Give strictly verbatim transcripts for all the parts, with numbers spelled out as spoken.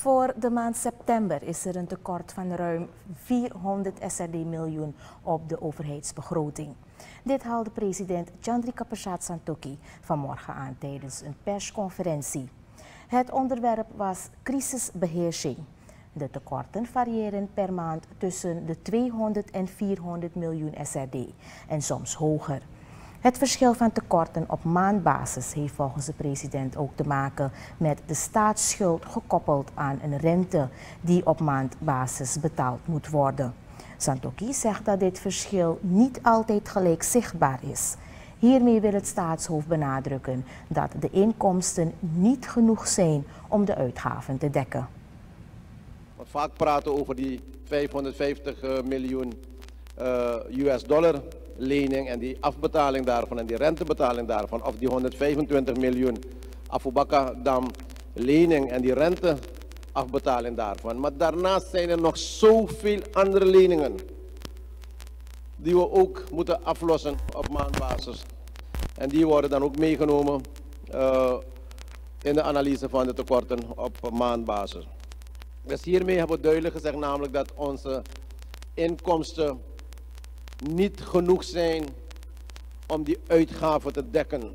Voor de maand september is er een tekort van ruim vierhonderd S R D miljoen op de overheidsbegroting. Dit haalde president Chandrika Prasad Santokhi vanmorgen aan tijdens een persconferentie. Het onderwerp was crisisbeheersing. De tekorten variëren per maand tussen de tweehonderd en vierhonderd miljoen S R D en soms hoger. Het verschil van tekorten op maandbasis heeft volgens de president ook te maken met de staatsschuld gekoppeld aan een rente die op maandbasis betaald moet worden. Santokhi zegt dat dit verschil niet altijd gelijk zichtbaar is. Hiermee wil het staatshoofd benadrukken dat de inkomsten niet genoeg zijn om de uitgaven te dekken. We vaak praten over die vijfhonderdvijftig miljoen uh, U S dollar lening en die afbetaling daarvan en die rentebetaling daarvan, of die honderdvijfentwintig miljoen Afubakadam lening en die renteafbetaling daarvan. Maar daarnaast zijn er nog zoveel andere leningen die we ook moeten aflossen op maandbasis. En die worden dan ook meegenomen uh, in de analyse van de tekorten op maandbasis. Dus hiermee hebben we duidelijk gezegd namelijk dat onze inkomsten niet genoeg zijn om die uitgaven te dekken.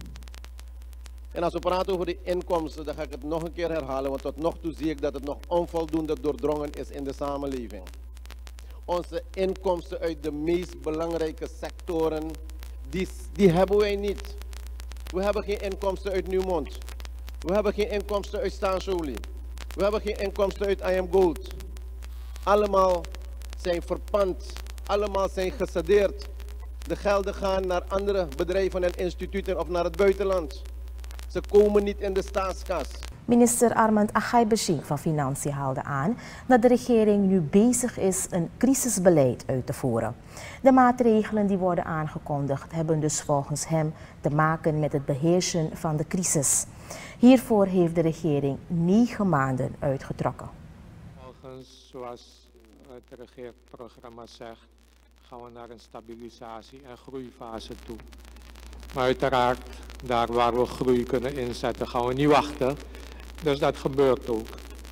En als we praten over die inkomsten, dan ga ik het nog een keer herhalen, want tot nog toe zie ik dat het nog onvoldoende doordrongen is in de samenleving. Onze inkomsten uit de meest belangrijke sectoren, die, die hebben wij niet. We hebben geen inkomsten uit Newmont. We hebben geen inkomsten uit staatsolie. We hebben geen inkomsten uit I M Gold. Allemaal zijn verpand. Allemaal zijn gesadeerd. De gelden gaan naar andere bedrijven en instituten of naar het buitenland. Ze komen niet in de staatskas. Minister Armand Agay-Bashing van Financiën haalde aan dat de regering nu bezig is een crisisbeleid uit te voeren. De maatregelen die worden aangekondigd hebben dus volgens hem te maken met het beheersen van de crisis. Hiervoor heeft de regering negen maanden uitgetrokken. Volgens, zoals het regeerprogramma zegt, gaan we naar een stabilisatie- en groeifase toe. Maar uiteraard, daar waar we groei kunnen inzetten, gaan we niet wachten. Dus dat gebeurt ook.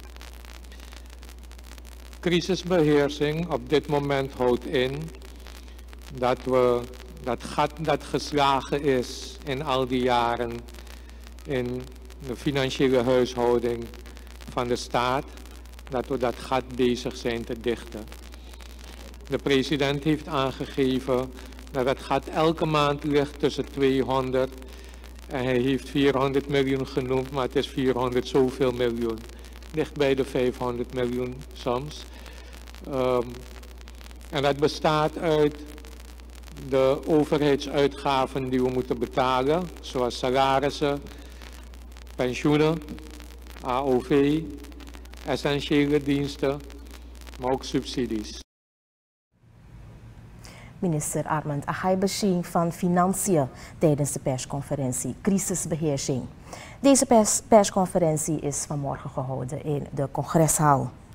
Crisisbeheersing op dit moment houdt in dat we dat gat dat geslagen is in al die jaren in de financiële huishouding van de staat, dat we dat gat bezig zijn te dichten. De president heeft aangegeven dat het gat elke maand ligt tussen tweehonderd en hij heeft vierhonderd miljoen genoemd, maar het is vierhonderd zoveel miljoen. Ligt bij de vijfhonderd miljoen soms. Um, en dat bestaat uit de overheidsuitgaven die we moeten betalen, zoals salarissen, pensioenen, A O V, essentiële diensten, maar ook subsidies. Minister Armand Agay-Bashing van Financiën tijdens de persconferentie Crisisbeheersing. Deze pers persconferentie is vanmorgen gehouden in de congreshal.